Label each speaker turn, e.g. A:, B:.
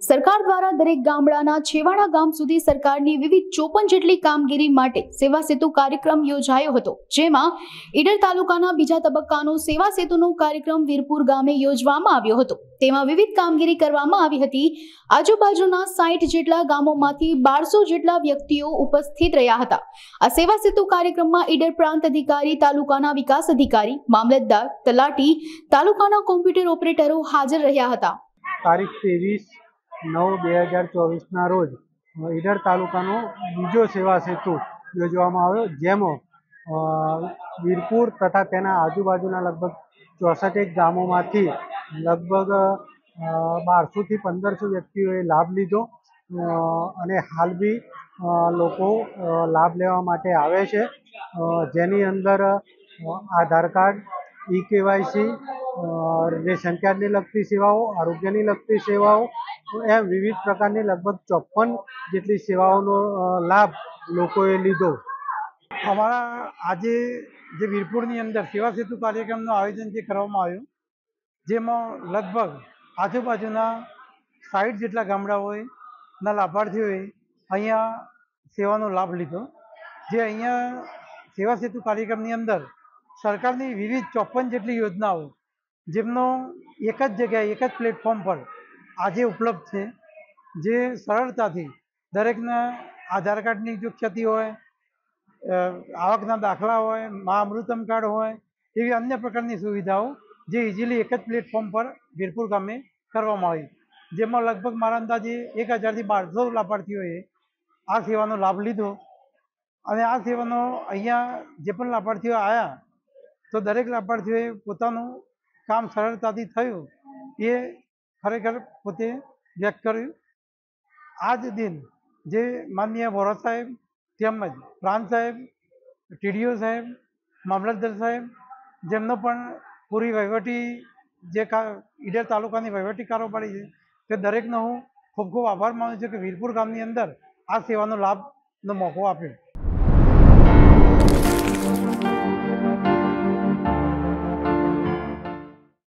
A: સરકાર દ્વારા દરેક ગામડાના છેવાડા ગામ સુધી સરકારની વિવિધ 54 જેટલી કામગીરી માટે સેવા સેતુ કાર્યક્રમ યોજાયો હતો, જેમાં ઈડર તાલુકાના બીજા તબક્કાનો સેવા સેતુનો કાર્યક્રમ વીરપુર ગામે યોજવામાં આવ્યો હતો। તેમાં વિવિધ કામગીરી કરવામાં આવી હતી। આજુબાજુના 60 જેટલા ગામોમાંથી 1200 જેટલા વ્યક્તિઓ ઉપસ્થિત રહ્યા હતા। આ સેવા સેતુ કાર્યક્રમમાં ઈડર પ્રાંત અધિકારી, તાલુકાના વિકાસ અધિકારી, મામલતદાર, તલાટી, તાલુકાના કોમ્પ્યુટર ઓપરેટરો હાજર રહ્યા હતા।
B: તારીખ 23/9/2024 રોજ ઈડર તાલુકાનો બીજો સેવા સેતુ યોજવામાં આવ્યો, જેમાં વીરપુર તથા તેના આજુબાજુના લગભગ 64 ગામોમાંથી લગભગ 1200 થી 1500 વ્યક્તિઓએ લાભ લીધો અને હાલ બી લોકો લાભ લેવા માટે આવે છે, જેની અંદર આધાર કાર્ડ, ઈ-કેવાયસી, રેશન કાર્ડને લગતી સેવાઓ, આરોગ્યની લગતી સેવાઓ એમ વિવિધ પ્રકારની લગભગ 54 જેટલી સેવાઓનો લાભ લોકોએ લીધો। અમારા આજે જે વીરપુરની અંદર સેવા સેતુ કાર્યક્રમનું આયોજન જે કરવામાં આવ્યું, જેમાં લગભગ આજુબાજુના 60 જેટલા ગામડાઓના લાભાર્થીઓએ અહીંયા સેવાનો લાભ લીધો। જે અહીંયા સેવા સેતુ કાર્યક્રમની અંદર સરકારની વિવિધ 54 જેટલી યોજનાઓ, જેમનો એક જ જગ્યાએ, એક જ પ્લેટફોર્મ પર આજે ઉપલબ્ધ છે, જે સરળતાથી દરેકના આધાર કાર્ડની જો ક્ષતિ હોય, આવકના દાખલા હોય, મા અમૃતમ કાર્ડ હોય, એવી અન્ય પ્રકારની સુવિધાઓ જે ઇઝીલી એક જ પ્લેટફોર્મ પર વીરપુર ગામે કરવામાં આવી, જેમાં લગભગ મારા અંદાજે 1000 થી 1200 લાભાર્થીઓએ આ સેવાનો લાભ લીધો। અને આ સેવાનો અહીંયા જે પણ લાભાર્થીઓ આવ્યા, તો દરેક લાભાર્થીઓએ પોતાનું કામ સરળતાથી થયું એ ખરેખર પોતે વ્યક્ત કર્યું। આ જ દિન જે માનનીય વોરા સાહેબ, તેમજ પ્રાંત સાહેબ, ટીડીઓ સાહેબ, મામલતદાર સાહેબ, જેમનો પણ પૂરી વહીવટી જે ઈડર તાલુકાની વહીવટી કારોબારી છે, તે દરેકનો હું ખૂબ ખૂબ આભાર માનું છું કે વીરપુર ગામની અંદર આ સેવાનો લાભનો મોકો આપ્યો।